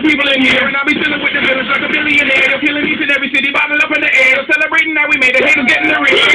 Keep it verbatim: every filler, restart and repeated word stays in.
people in here, and I'll be chilling with the villains like a billionaire. You're killing each and every city, bottle up in the air. Celebrating now we made the haters getting the real.